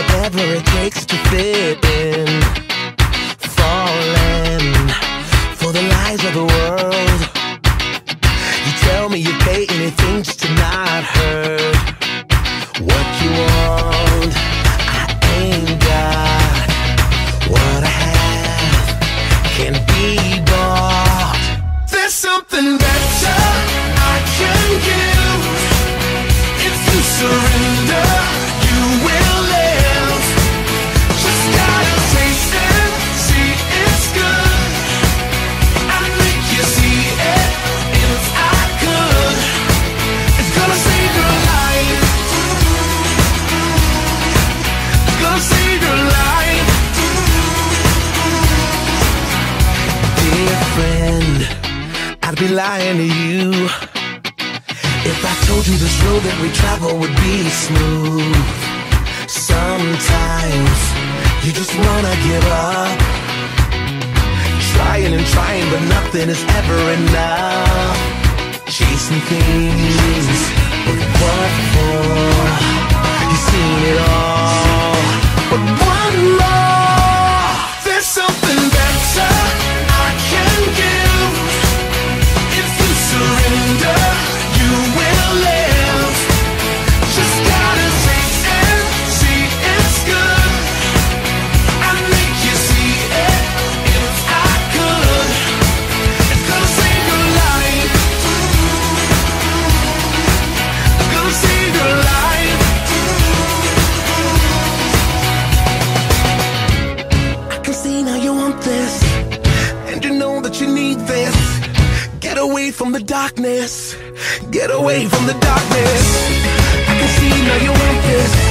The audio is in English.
whatever it takes to fit in. Falling for the lies of the world. You tell me you'd pay anything just to not hurt. What you want, I ain't got. What I have can't be bought. There's something better I can give. If you surrender, you will live. Just gotta taste it, see it's good. I'd make you see it if I could. It's gonna save your life. It's gonna save your life. Dear friend, I'd be lying to you if I told you this road that we travel would be smooth. Sometimes you just wanna give up. Trying and trying, but nothing is ever enough. Chasing things, but what for? You've seen it all, but one more. There's something better I can give. If you surrender, you will live. Just gotta taste it, see it's good. I'd make you see it if I could. It's gonna save your life. It's gonna save your life. I can see now you want this, and you know that you need this. Get away from the darkness. Get away from the darkness. I can see now you want this.